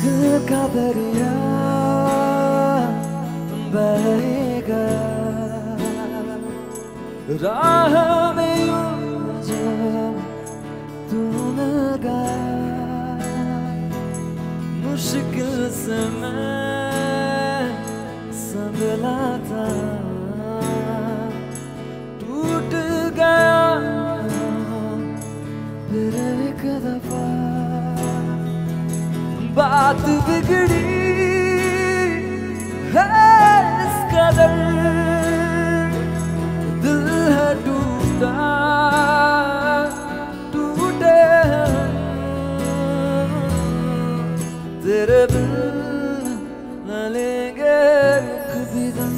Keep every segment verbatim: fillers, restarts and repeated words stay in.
दिल का दरिया बहेगा, राह में यूं जब तू मिल गया, मुश्किल से मैं संभला था, टूट गया फिर एक दफा, बात बिगड़ी है इस कदर, दिल है टूटा टूटे हम, तेरे बिन न लेंगे कभी दम,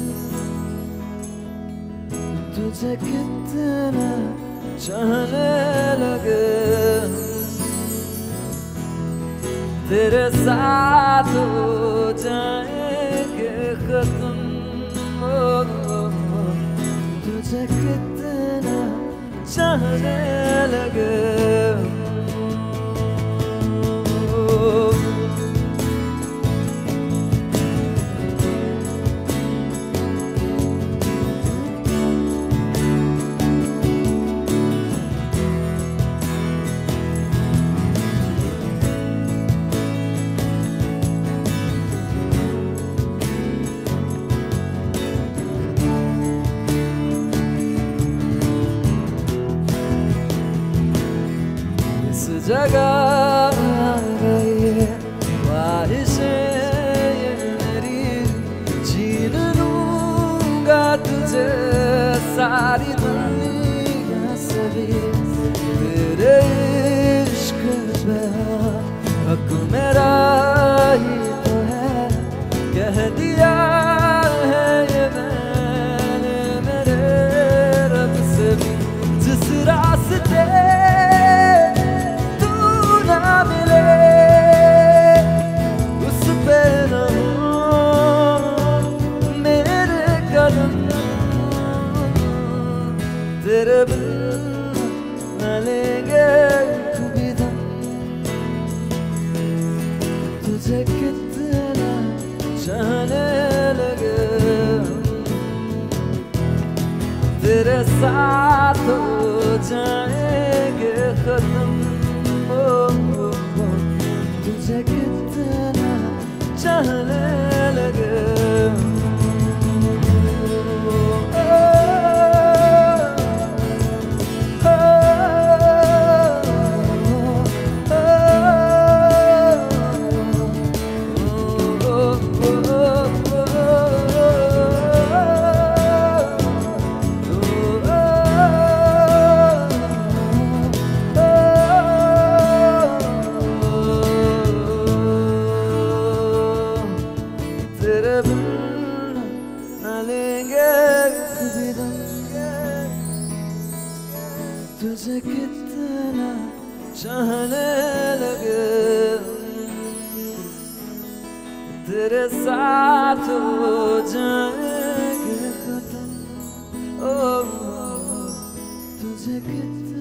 तुझे कितना चाहने लगे, तेरे साथ हो जाएंगे खत्म, तुझे कितना चाहने लगे। जगह आ गई ख्वाहिशें ये मेरी, जीन लूंगा तुझे सारी दुनिया से भी, तेरे इश्क पे हक मेरा ही तो है, कह दिया है ये मैंने मेरे रब से भी, जिस रास्ते मिले उस पे न हो मेरे कदम, तेरे बिन न लेंगे कभी दम, तुझे कितना चाहने लगे, तेरे साथ हो जाएंगे खत्म, तुझे कितना चाहने लगे। तेरे बिन न लेंगे कभी दम, तुझे कितना चाहने लगे, तेरे साथ हो जाएंगे खत्म, ओ तुझे कितना